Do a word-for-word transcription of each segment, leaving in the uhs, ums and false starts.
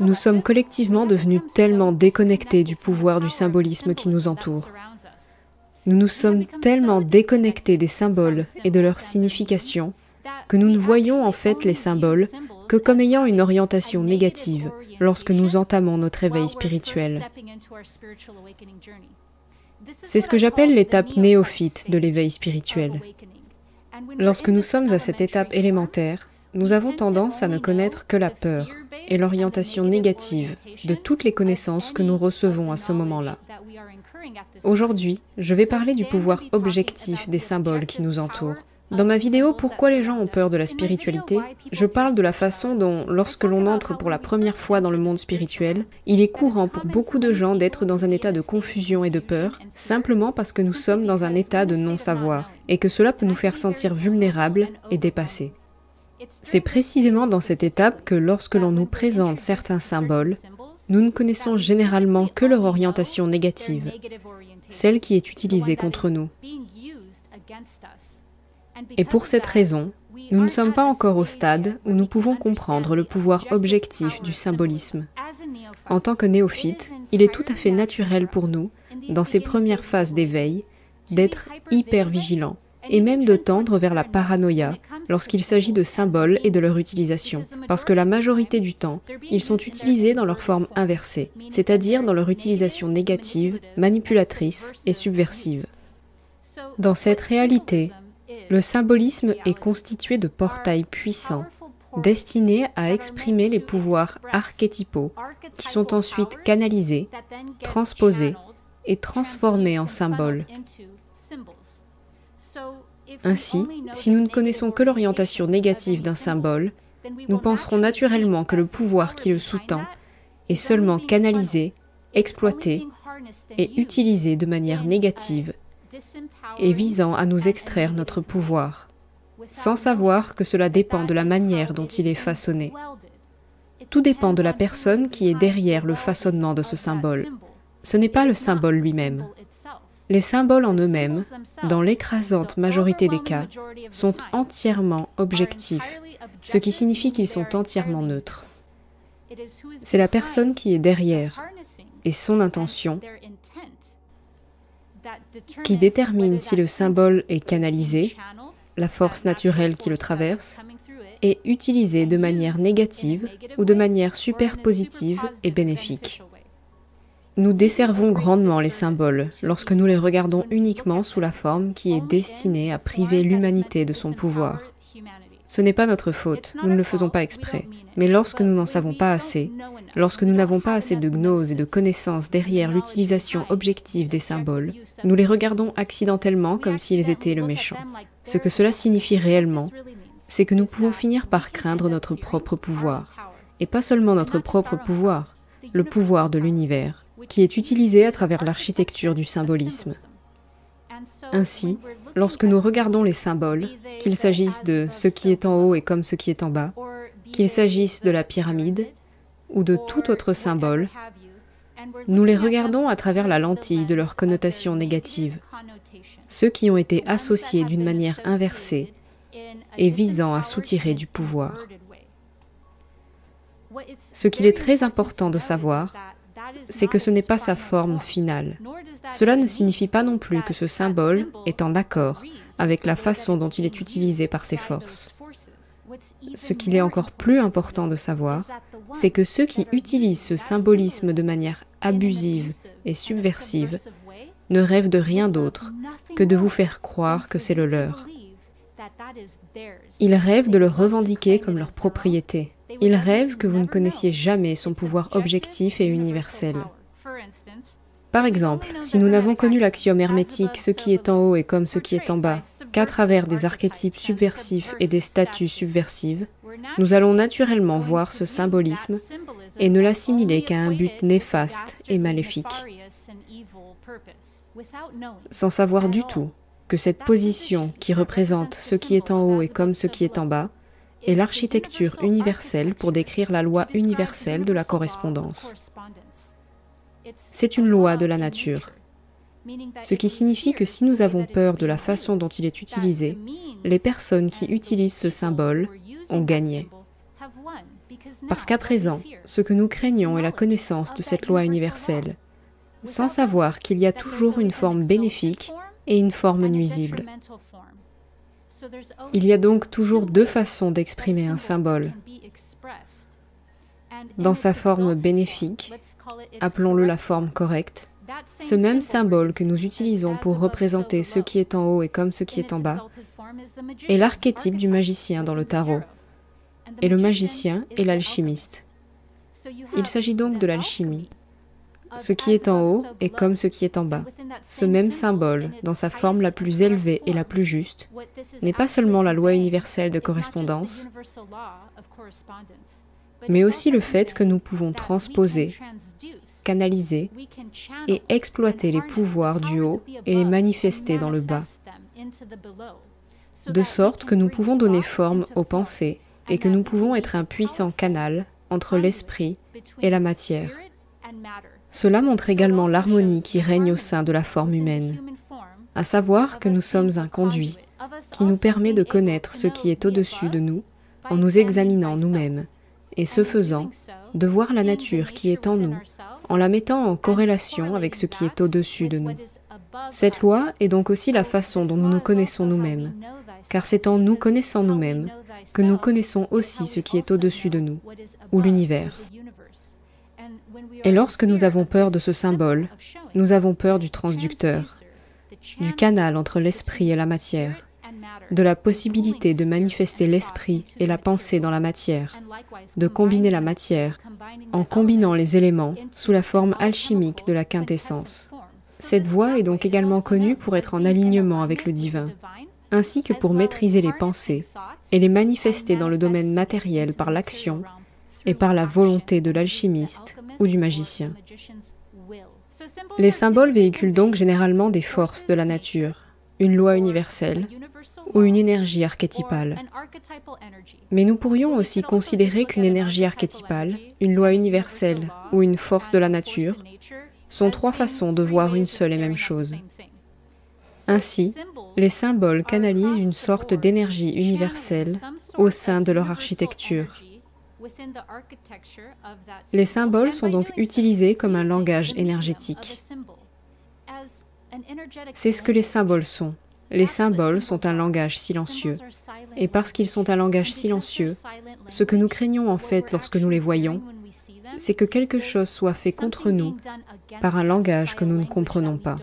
Nous sommes collectivement devenus tellement déconnectés du pouvoir du symbolisme qui nous entoure. Nous nous sommes tellement déconnectés des symboles et de leur signification que nous ne voyons en fait les symboles que comme ayant une orientation négative lorsque nous entamons notre éveil spirituel. C'est ce que j'appelle l'étape néophyte de l'éveil spirituel. Lorsque nous sommes à cette étape élémentaire, nous avons tendance à ne connaître que la peur et l'orientation négative de toutes les connaissances que nous recevons à ce moment-là. Aujourd'hui, je vais parler du pouvoir objectif des symboles qui nous entourent. Dans ma vidéo « Pourquoi les gens ont peur de la spiritualité ?», je parle de la façon dont, lorsque l'on entre pour la première fois dans le monde spirituel, il est courant pour beaucoup de gens d'être dans un état de confusion et de peur, simplement parce que nous sommes dans un état de non-savoir, et que cela peut nous faire sentir vulnérables et dépassés. C'est précisément dans cette étape que lorsque l'on nous présente certains symboles, nous ne connaissons généralement que leur orientation négative, celle qui est utilisée contre nous. Et pour cette raison, nous ne sommes pas encore au stade où nous pouvons comprendre le pouvoir objectif du symbolisme. En tant que néophyte, il est tout à fait naturel pour nous, dans ces premières phases d'éveil, d'être hyper vigilants, et même de tendre vers la paranoïa lorsqu'il s'agit de symboles et de leur utilisation, parce que la majorité du temps, ils sont utilisés dans leur forme inversée, c'est-à-dire dans leur utilisation négative, manipulatrice et subversive. Dans cette réalité, le symbolisme est constitué de portails puissants, destinés à exprimer les pouvoirs archétypaux, qui sont ensuite canalisés, transposés et transformés en symboles. Ainsi, si nous ne connaissons que l'orientation négative d'un symbole, nous penserons naturellement que le pouvoir qui le sous-tend est seulement canalisé, exploité et utilisé de manière négative et visant à nous extraire notre pouvoir, sans savoir que cela dépend de la manière dont il est façonné. Tout dépend de la personne qui est derrière le façonnement de ce symbole. Ce n'est pas le symbole lui-même. Les symboles en eux-mêmes, dans l'écrasante majorité des cas, sont entièrement objectifs, ce qui signifie qu'ils sont entièrement neutres. C'est la personne qui est derrière et son intention qui détermine si le symbole est canalisé, la force naturelle qui le traverse, est utilisé de manière négative ou de manière super positive et bénéfique. Nous desservons grandement les symboles lorsque nous les regardons uniquement sous la forme qui est destinée à priver l'humanité de son pouvoir. Ce n'est pas notre faute, nous ne le faisons pas exprès, mais lorsque nous n'en savons pas assez, lorsque nous n'avons pas assez de gnose et de connaissances derrière l'utilisation objective des symboles, nous les regardons accidentellement comme s'ils étaient le méchant. Ce que cela signifie réellement, c'est que nous pouvons finir par craindre notre propre pouvoir, et pas seulement notre propre pouvoir, le pouvoir de l'univers, qui est utilisé à travers l'architecture du symbolisme. Ainsi, lorsque nous regardons les symboles, qu'il s'agisse de ce qui est en haut et comme ce qui est en bas, qu'il s'agisse de la pyramide ou de tout autre symbole, nous les regardons à travers la lentille de leurs connotations négatives, ceux qui ont été associés d'une manière inversée et visant à soutirer du pouvoir. Ce qu'il est très important de savoir, c'est que ce n'est pas sa forme finale. Cela ne signifie pas non plus que ce symbole est en accord avec la façon dont il est utilisé par ses forces. Ce qu'il est encore plus important de savoir, c'est que ceux qui utilisent ce symbolisme de manière abusive et subversive ne rêvent de rien d'autre que de vous faire croire que c'est le leur. Ils rêvent de le revendiquer comme leur propriété. Ils rêvent que vous ne connaissiez jamais son pouvoir objectif et universel. Par exemple, si nous n'avons connu l'axiome hermétique « ce qui est en haut est comme ce qui est en bas » qu'à travers des archétypes subversifs et des statues subversives, nous allons naturellement voir ce symbolisme et ne l'assimiler qu'à un but néfaste et maléfique, sans savoir du tout que cette position qui représente ce qui est en haut et comme ce qui est en bas est l'architecture universelle pour décrire la loi universelle de la correspondance. C'est une loi de la nature, ce qui signifie que si nous avons peur de la façon dont il est utilisé, les personnes qui utilisent ce symbole ont gagné. Parce qu'à présent, ce que nous craignons est la connaissance de cette loi universelle, sans savoir qu'il y a toujours une forme bénéfique et une forme nuisible. Il y a donc toujours deux façons d'exprimer un symbole. Dans sa forme bénéfique, appelons-le la forme correcte, ce même symbole que nous utilisons pour représenter ce qui est en haut et comme ce qui est en bas, est l'archétype du magicien dans le tarot. Et le magicien est l'alchimiste. Il s'agit donc de l'alchimie. Ce qui est en haut est comme ce qui est en bas. Ce même symbole, dans sa forme la plus élevée et la plus juste, n'est pas seulement la loi universelle de correspondance, mais aussi le fait que nous pouvons transposer, canaliser et exploiter les pouvoirs du haut et les manifester dans le bas, de sorte que nous pouvons donner forme aux pensées et que nous pouvons être un puissant canal entre l'esprit et la matière. Cela montre également l'harmonie qui règne au sein de la forme humaine, à savoir que nous sommes un conduit qui nous permet de connaître ce qui est au-dessus de nous en nous examinant nous-mêmes, et ce faisant, de voir la nature qui est en nous, en la mettant en corrélation avec ce qui est au-dessus de nous. Cette loi est donc aussi la façon dont nous nous connaissons nous-mêmes, car c'est en nous connaissant nous-mêmes que nous connaissons aussi ce qui est au-dessus de nous, ou l'univers. Et lorsque nous avons peur de ce symbole, nous avons peur du transducteur, du canal entre l'esprit et la matière, de la possibilité de manifester l'esprit et la pensée dans la matière, de combiner la matière en combinant les éléments sous la forme alchimique de la quintessence. Cette voie est donc également connue pour être en alignement avec le divin, ainsi que pour maîtriser les pensées et les manifester dans le domaine matériel par l'action et par la volonté de l'alchimiste ou du magicien. Les symboles véhiculent donc généralement des forces de la nature, une loi universelle ou une énergie archétypale. Mais nous pourrions aussi considérer qu'une énergie archétypale, une loi universelle ou une force de la nature sont trois façons de voir une seule et même chose. Ainsi, les symboles canalisent une sorte d'énergie universelle au sein de leur architecture. Les symboles sont donc utilisés comme un langage énergétique. C'est ce que les symboles sont. Les symboles sont un langage silencieux. Et parce qu'ils sont un langage silencieux, ce que nous craignons en fait lorsque nous les voyons, c'est que quelque chose soit fait contre nous par un langage que nous ne comprenons pas.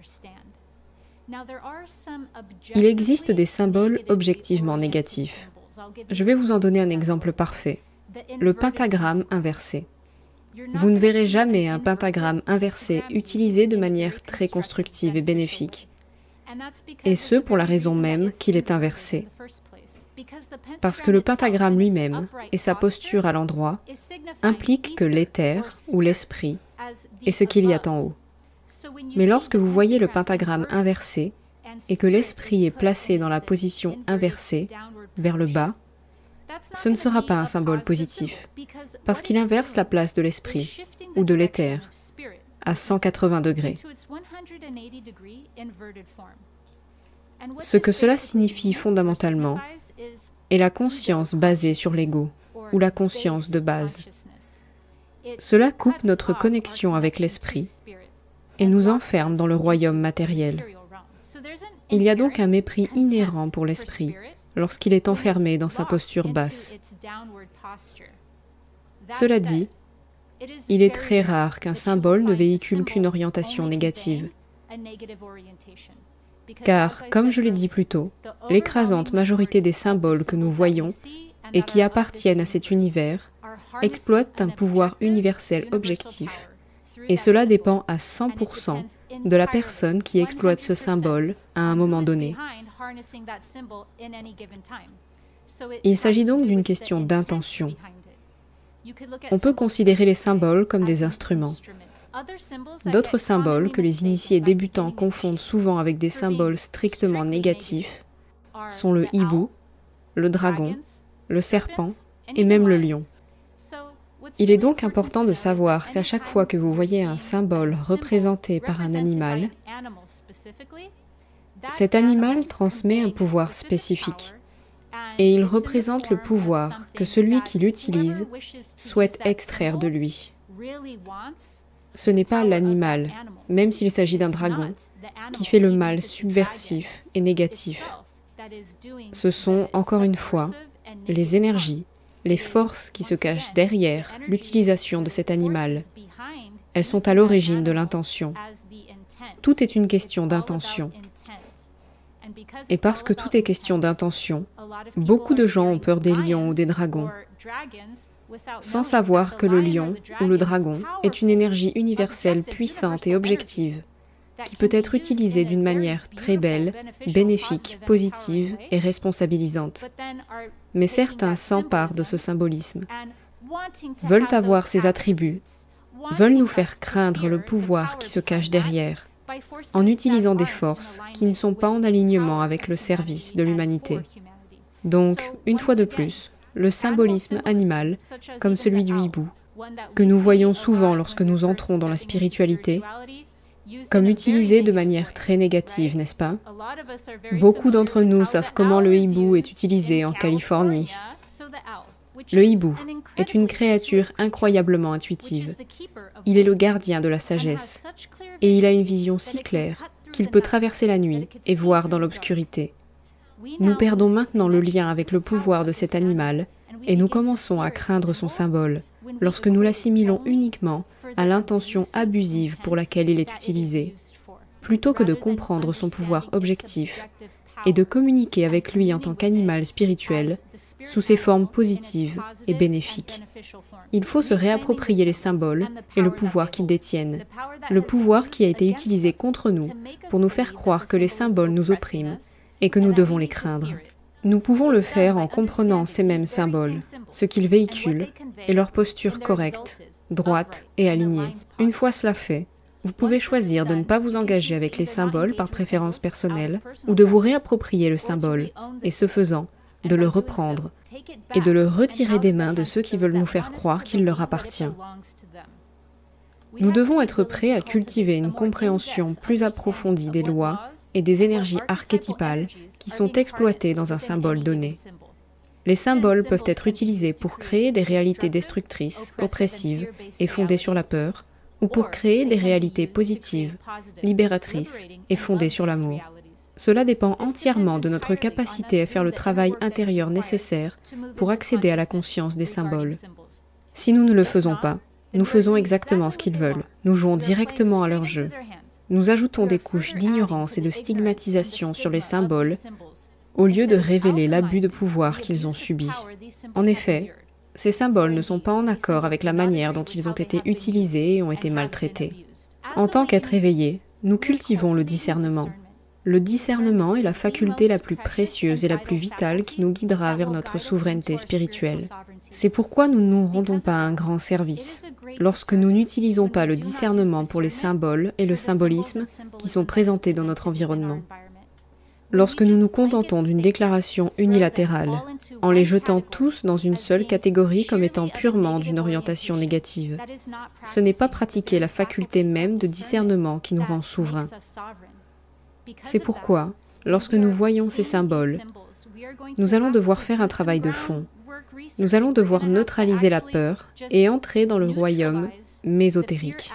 Il existe des symboles objectivement négatifs. Je vais vous en donner un exemple parfait. Le pentagramme inversé. Vous ne verrez jamais un pentagramme inversé utilisé de manière très constructive et bénéfique. Et ce, pour la raison même qu'il est inversé. Parce que le pentagramme lui-même et sa posture à l'endroit impliquent que l'éther ou l'esprit est ce qu'il y a en haut. Mais lorsque vous voyez le pentagramme inversé et que l'esprit est placé dans la position inversée, vers le bas, ce ne sera pas un symbole positif, parce qu'il inverse la place de l'esprit ou de l'éther à cent quatre-vingts degrés. Ce que cela signifie fondamentalement est la conscience basée sur l'ego, ou la conscience de base. Cela coupe notre connexion avec l'esprit et nous enferme dans le royaume matériel. Il y a donc un mépris inhérent pour l'esprit lorsqu'il est enfermé dans sa posture basse. Cela dit, il est très rare qu'un symbole ne véhicule qu'une orientation négative. Car, comme je l'ai dit plus tôt, l'écrasante majorité des symboles que nous voyons et qui appartiennent à cet univers exploitent un pouvoir universel objectif. Et cela dépend à cent pour cent de la personne qui exploite ce symbole à un moment donné. Il s'agit donc d'une question d'intention. On peut considérer les symboles comme des instruments. D'autres symboles que les initiés débutants confondent souvent avec des symboles strictement négatifs sont le hibou, le dragon, le serpent et même le lion. Il est donc important de savoir qu'à chaque fois que vous voyez un symbole représenté par un animal, cet animal transmet un pouvoir spécifique. et il représente le pouvoir que celui qui l'utilise souhaite extraire de lui. Ce n'est pas l'animal, même s'il s'agit d'un dragon, qui fait le mal subversif et négatif. Ce sont, encore une fois, les énergies, les forces qui se cachent derrière l'utilisation de cet animal. Elles sont à l'origine de l'intention. Tout est une question d'intention. Et parce que tout est question d'intention, beaucoup de gens ont peur des lions ou des dragons, sans savoir que le lion ou le dragon est une énergie universelle puissante et objective, qui peut être utilisée d'une manière très belle, bénéfique, positive et responsabilisante. Mais certains s'emparent de ce symbolisme, veulent avoir ces attributs, veulent nous faire craindre le pouvoir qui se cache derrière, en utilisant des forces qui ne sont pas en alignement avec le service de l'humanité. Donc, une fois de plus, le symbolisme animal, comme celui du hibou, que nous voyons souvent lorsque nous entrons dans la spiritualité, comme utilisé de manière très négative, n'est-ce pas? Beaucoup d'entre nous savent comment le hibou est utilisé en Californie. Le hibou est une créature incroyablement intuitive. Il est le gardien de la sagesse, et il a une vision si claire qu'il peut traverser la nuit et voir dans l'obscurité. Nous perdons maintenant le lien avec le pouvoir de cet animal, et nous commençons à craindre son symbole, lorsque nous l'assimilons uniquement à l'intention abusive pour laquelle il est utilisé, plutôt que de comprendre son pouvoir objectif et de communiquer avec lui en tant qu'animal spirituel sous ses formes positives et bénéfiques. Il faut se réapproprier les symboles et le pouvoir qu'ils détiennent, le pouvoir qui a été utilisé contre nous pour nous faire croire que les symboles nous oppriment et que nous devons les craindre. Nous pouvons le faire en comprenant ces mêmes symboles, ce qu'ils véhiculent et leur posture correcte, droite et alignée. Une fois cela fait, vous pouvez choisir de ne pas vous engager avec les symboles par préférence personnelle ou de vous réapproprier le symbole et ce faisant, de le reprendre et de le retirer des mains de ceux qui veulent nous faire croire qu'il leur appartient. Nous devons être prêts à cultiver une compréhension plus approfondie des lois et des énergies archétypales qui sont exploitées dans un symbole donné. Les symboles peuvent être utilisés pour créer des réalités destructrices, oppressives et fondées sur la peur, ou pour créer des réalités positives, libératrices et fondées sur l'amour. Cela dépend entièrement de notre capacité à faire le travail intérieur nécessaire pour accéder à la conscience des symboles. Si nous ne le faisons pas, nous faisons exactement ce qu'ils veulent. Nous jouons directement à leur jeu. Nous ajoutons des couches d'ignorance et de stigmatisation sur les symboles au lieu de révéler l'abus de pouvoir qu'ils ont subi. En effet, ces symboles ne sont pas en accord avec la manière dont ils ont été utilisés et ont été maltraités. En tant qu'être éveillé, nous cultivons le discernement. Le discernement est la faculté la plus précieuse et la plus vitale qui nous guidera vers notre souveraineté spirituelle. C'est pourquoi nous ne nous rendons pas un grand service lorsque nous n'utilisons pas le discernement pour les symboles et le symbolisme qui sont présentés dans notre environnement. Lorsque nous nous contentons d'une déclaration unilatérale, en les jetant tous dans une seule catégorie comme étant purement d'une orientation négative, ce n'est pas pratiquer la faculté même de discernement qui nous rend souverains. C'est pourquoi, lorsque nous voyons ces symboles, nous allons devoir faire un travail de fond. Nous allons devoir neutraliser la peur et entrer dans le royaume mésotérique.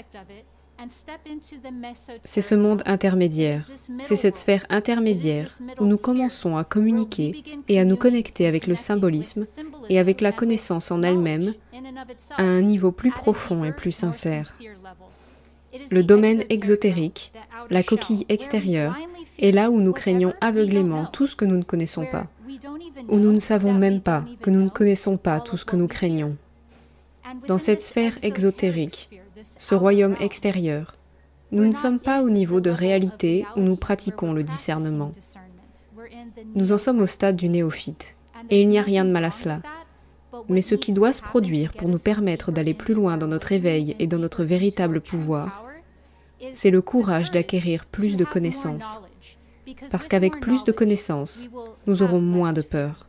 C'est ce monde intermédiaire, c'est cette sphère intermédiaire où nous commençons à communiquer et à nous connecter avec le symbolisme et avec la connaissance en elle-même à un niveau plus profond et plus sincère. Le domaine exotérique, la coquille extérieure, est là où nous craignons aveuglément tout ce que nous ne connaissons pas, où nous ne savons même pas que nous ne connaissons pas tout ce que nous craignons. Dans cette sphère exotérique, ce royaume extérieur, nous ne sommes pas au niveau de réalité où nous pratiquons le discernement. Nous en sommes au stade du néophyte, et il n'y a rien de mal à cela. Mais ce qui doit se produire pour nous permettre d'aller plus loin dans notre éveil et dans notre véritable pouvoir, c'est le courage d'acquérir plus de connaissances. Parce qu'avec plus de connaissances, nous aurons moins de peur.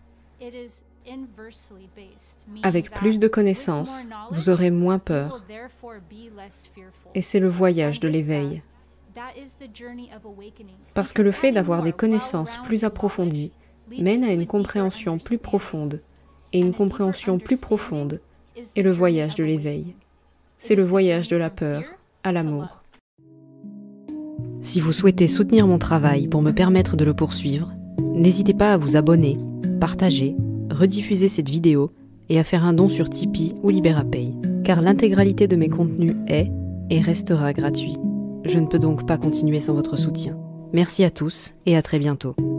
Avec plus de connaissances, vous aurez moins peur. Et c'est le voyage de l'éveil. Parce que le fait d'avoir des connaissances plus approfondies mène à une compréhension plus profonde, et une compréhension plus profonde est le voyage de l'éveil. C'est le voyage de la peur à l'amour. Si vous souhaitez soutenir mon travail pour me permettre de le poursuivre, n'hésitez pas à vous abonner, partager, rediffuser cette vidéo et à faire un don sur Tipeee ou Liberapay, car l'intégralité de mes contenus est et restera gratuit. Je ne peux donc pas continuer sans votre soutien. Merci à tous et à très bientôt.